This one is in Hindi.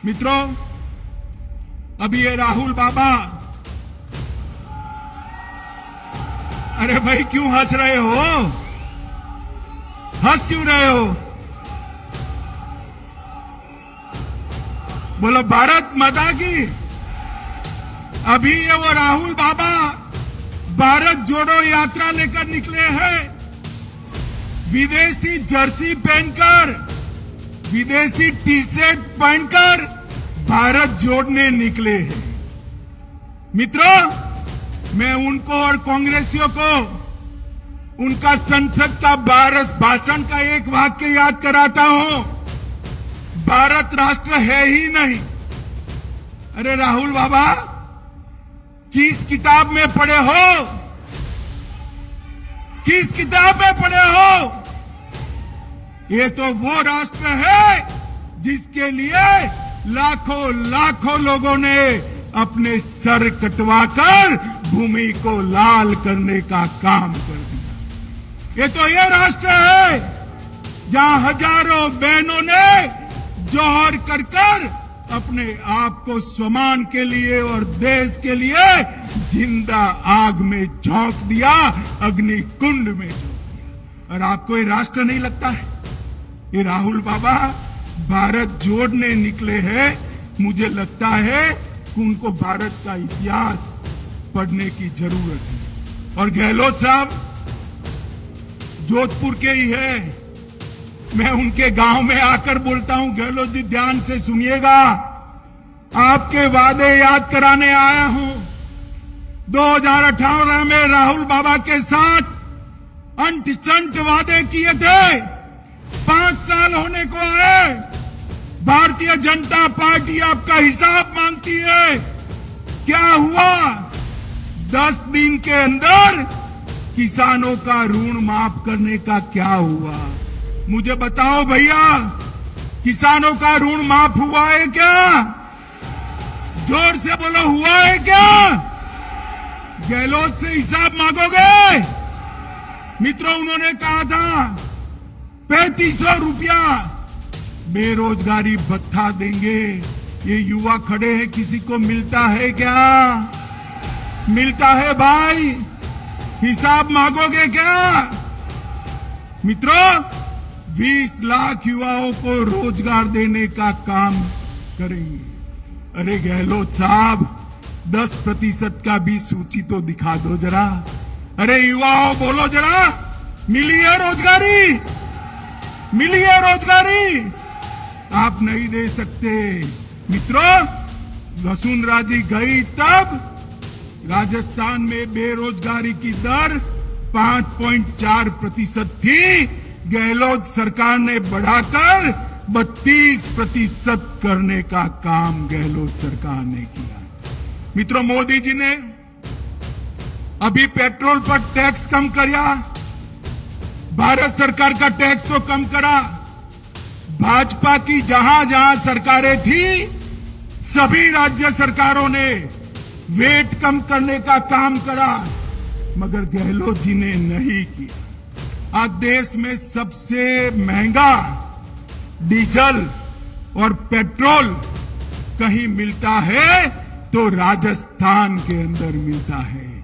मित्रों, अभी ये राहुल बाबा, अरे भाई क्यों हंस रहे हो? हंस क्यों रहे हो? बोलो भारत माता की। अभी ये वो राहुल बाबा भारत जोड़ो यात्रा लेकर निकले हैं, विदेशी जर्सी पहनकर, विदेशी टी शर्ट पहनकर भारत जोड़ने निकले हैं। मित्रों, मैं उनको और कांग्रेसियों को उनका संसद का भाषण का एक वाक्य याद कराता हूं, भारत राष्ट्र है ही नहीं। अरे राहुल बाबा, किस किताब में पढ़े हो? किस किताब में पढ़े हो? ये तो वो राष्ट्र है जिसके लिए लाखों लाखों लोगों ने अपने सर कटवाकर भूमि को लाल करने का काम कर दिया। ये तो ये राष्ट्र है जहां हजारों बहनों ने जौहर कर कर अपने आप को स्वमान के लिए और देश के लिए जिंदा आग में झोंक दिया, अग्नि कुंड में झोंक दिया। और आपको ये राष्ट्र नहीं लगता है? ये राहुल बाबा भारत जोड़ने निकले हैं। मुझे लगता है कि उनको भारत का इतिहास पढ़ने की जरूरत है। और गहलोत साहब जोधपुर के ही है, मैं उनके गांव में आकर बोलता हूं, गहलोत जी ध्यान से सुनिएगा, आपके वादे याद कराने आया हूं। 2018 में राहुल बाबा के साथ अंट संट वादे किए थे, 5 साल होने को आए, भारतीय जनता पार्टी आपका हिसाब मांगती है। क्या हुआ? 10 दिन के अंदर किसानों का ऋण माफ करने का क्या हुआ? मुझे बताओ भैया, किसानों का ऋण माफ हुआ है क्या? जोर से बोलो, हुआ है क्या? गहलोत से हिसाब मांगोगे? मित्रों, उन्होंने कहा था 3500 रुपया बेरोजगारी भत्ता देंगे। ये युवा खड़े हैं, किसी को मिलता है क्या? मिलता है भाई? हिसाब मांगोगे क्या? मित्रों, 20 लाख युवाओं को रोजगार देने का काम करेंगे। अरे गहलोत साहब, 10% का भी सूची तो दिखा दो जरा। अरे युवाओं, बोलो जरा, मिली है रोजगारी? मिली है रोजगारी? आप नहीं दे सकते। मित्रों, वसुंधरा जी गई तब राजस्थान में बेरोजगारी की दर 5.4% थी। गहलोत सरकार ने बढ़ाकर 32% करने का काम गहलोत सरकार ने किया। मित्रों, मोदी जी ने अभी पेट्रोल पर टैक्स कम किया, भारत सरकार का टैक्स तो कम करा। भाजपा की जहां जहां सरकारें थी, सभी राज्य सरकारों ने वेट कम करने का काम करा, मगर गहलोत जी ने नहीं किया। आज देश में सबसे महंगा डीजल और पेट्रोल कहीं मिलता है तो राजस्थान के अंदर मिलता है।